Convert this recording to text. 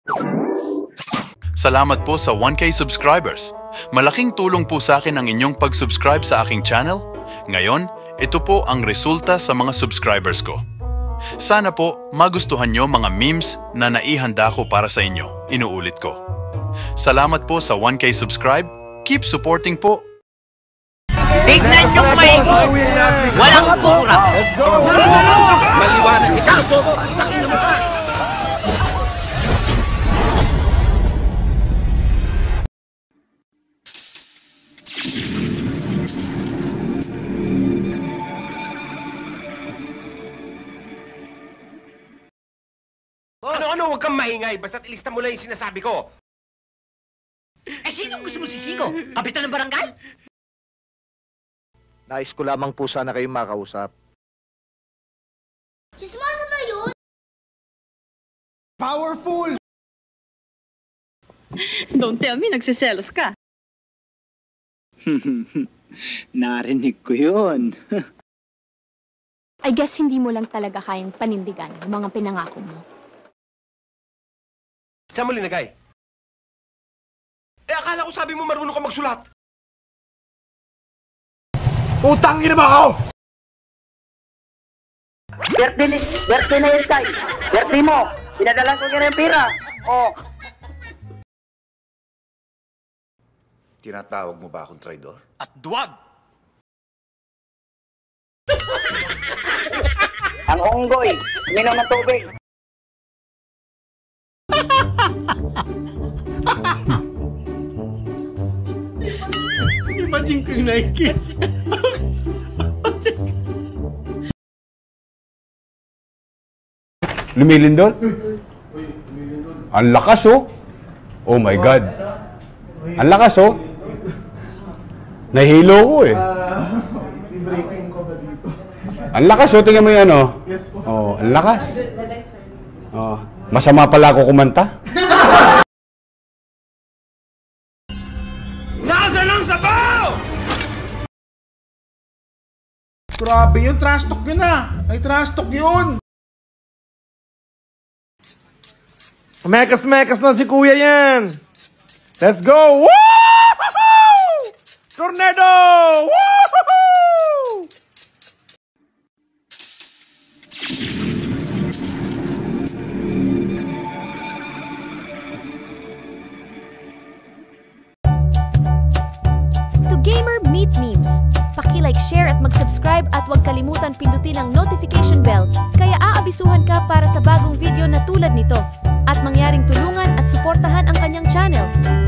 Salamat po sa 1K subscribers. Malaking tulong po sa akin ang inyong pag-subscribe sa aking channel. Ngayon, ito po ang resulta sa mga subscribers ko. Sana po magustuhan nyo mga memes na naihanda ko para sa inyo. Inuulit ko. Salamat po sa 1K subscribe. Keep supporting po. Tignan nyo may walang pura. Maliwanag ito. Ano, huwag kang maingay. Basta't ilista mo lang yung sinasabi ko. Sino gusto mo sisigo? Kapitan ng barangay? Nais ko lamang po sana kayong makausap. Chismosa ba yun? Powerful! Don't tell me nagsiselos ka. Narinig ko yun. I guess hindi mo lang talaga kayang panindigan ang mga pinangako mo. Saan mo linagay? Akala ko sabi mo marunong ka magsulat. Utangin na ba ako? Birthday na yun, Tay. Birthday mo. Pinadala ko kaya ng pera. Oh. Tinatawag mo ba akong traidor? At duwag! Ang unggoy. Uminom ng tubig. Imagine ko yung nakikita. Lumilindol? Ang lakas oh. Oh my God. Ang lakas oh. Nahilo ko eh. Ang lakas oh. Tingnan mo yung ano. Oh, ang lakas. Oh, masama pala ako kumanta. Nasaan ang sabaw? Grabe yun, trash talk yun ah. Ay, trash talk yun. Mekas na si Kuya yan. Let's go! Woo! Tornado! Woo! To gamer, meet memes. Paki-like, share at mag-subscribe at huwag kalimutan pindutin ang notification bell kaya aabisuhan ka para sa bagong video na tulad nito at mangyaring tulungan at suportahan ang kanyang channel.